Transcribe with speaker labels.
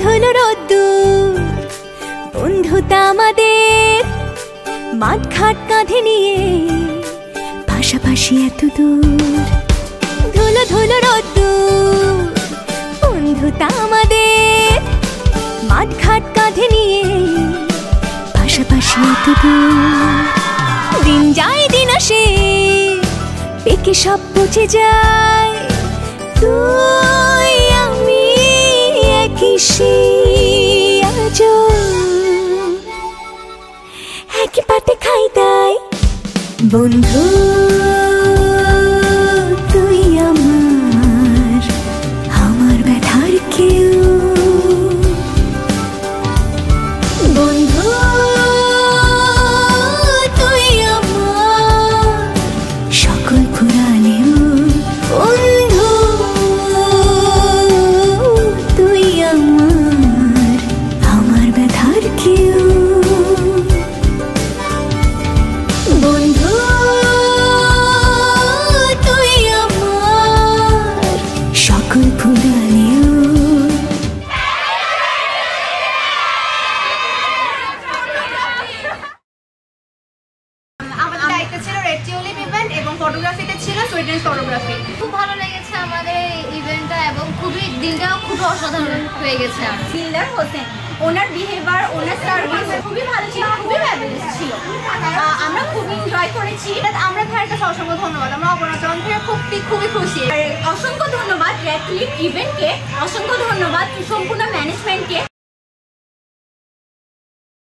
Speaker 1: ধুলো রোদ্দুর বন্ধুতা আমাদের, মাঠ ঘাট কাঁধে নিয়ে পাশাপাশি এত দূর। ধুলো ধুলো রোদ্দুর বন্ধুতা আমাদের, মাঠ ঘাট কাঁধে নিয়ে পাশাপাশি এত দূর। দিন যায় দিন আসে পেকে সব বুঝে যায়, তুই আমি একই একই পাতে খাই তাই। বন্ধু তুই আমার, আমার ব্যথার কেউ। বন্ধু তুই আমার সকল পুরাণেও। বন্ধু তুই আমার, আমার ব্যথার কেউ। বন্ধু তুই আমার সকল পুরাণেও।
Speaker 2: আমাদের দায়িত্ব ছিল রেড টিউলিপ ইভেন্ট এবং ফটোগ্রাফিতে ছিল সুইডেন ফটোগ্রাফি।
Speaker 3: খুব ভালো লেগেছে আমাদের এই ইভেন্টটা এবং দিনটাও খুব অসাধারণ হয়ে গেছে।
Speaker 2: দিলদার হোসেন, ওনার বিহেভিয়ার, ওনার সার্ভিস খুবই ভালো ছিল, খুবই ফ্যাবুলাস ছিল। আমরা খুব এনজয় করেছি। আমরা ভাইয়ের কাছে অসংখ্য ধন্যবাদ। আমরা অপর্ণা চারান থেকে খুবই খুশি। অসংখ্য ধন্যবাদ রেড টিউলিপ ইভেন্টকে, অসংখ্য ধন্যবাদ সম্পূর্ণ ম্যানেজমেন্টকে।